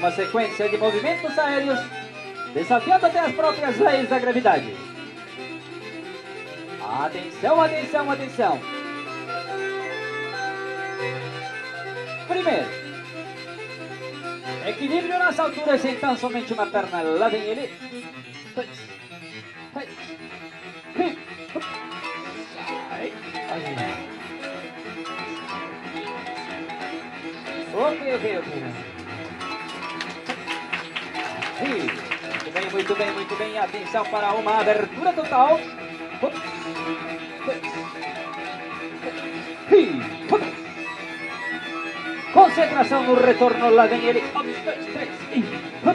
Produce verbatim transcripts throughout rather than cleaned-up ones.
uma sequência de movimentos aéreos, desafiando até as próprias leis da gravidade. Atenção, atenção, atenção. Primeiro, equilíbrio nas alturas, então somente uma perna. Lá vem ele. Dois, três, hum, sai. Ok, ok, ok. Muito bem, muito bem, muito bem. Atenção para uma abertura total. Concentração no retorno, lá vem ele. Um, dois, três, e...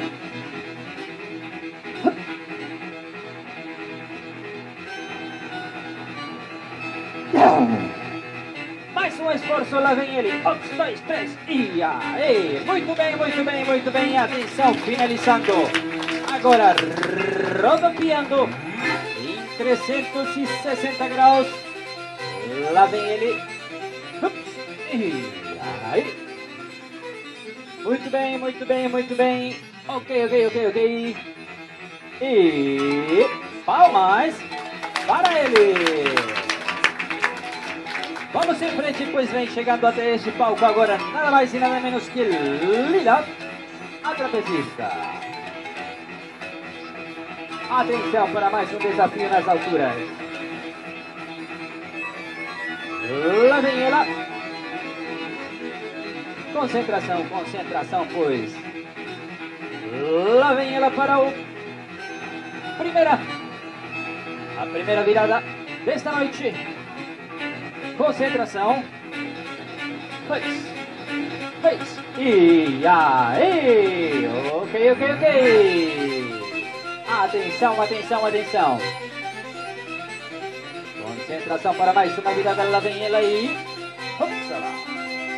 Mais um esforço, lá vem ele. Um, dois, três, e aí. Muito bem, muito bem, muito bem. Atenção, finalizando. Agora, rodopiando em trezentos e sessenta graus. Lá vem ele. E aí. Muito bem, muito bem, muito bem. Ok, ok, ok, ok. E palmas para ele. Vamos em frente, pois vem chegando até este palco agora nada mais e nada menos que Lila, a trapezista. Atenção para mais um desafio nas alturas. Lá vem ela. Concentração, concentração, pois. Lá vem ela para o... Primeira. A primeira virada desta noite. Concentração. Dois. Três. E aí. Ok, ok, ok. Atenção, atenção, atenção. Concentração para mais uma virada. Lá vem ela aí. Upsala.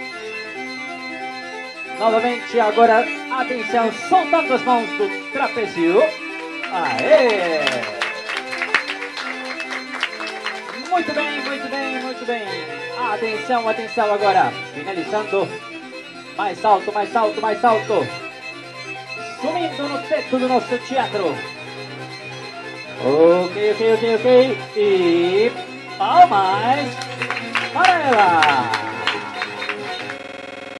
Novamente, agora, atenção, soltando as mãos do trapézio. Aê! Muito bem, muito bem, muito bem. Atenção, atenção agora. Finalizando. Mais alto, mais alto, mais alto. Sumindo no teto do nosso teatro. Ok, ok, ok, ok. E palmas para ela.